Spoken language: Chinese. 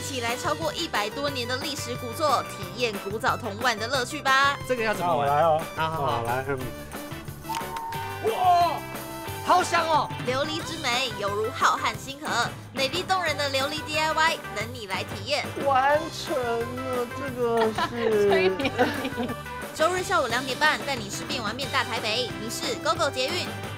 起来超过100多年的历史古作，体验古早铜碗的乐趣吧。 这个要怎么玩？ 我来哦， 好， 来， 哇，好香哦！ 琉璃之美犹如浩瀚星河，美丽动人的琉璃 DIY 等你来体验。 完成了，这个是。 周日下午2点半带你吃遍玩遍大台北，你是 GoGo 捷运。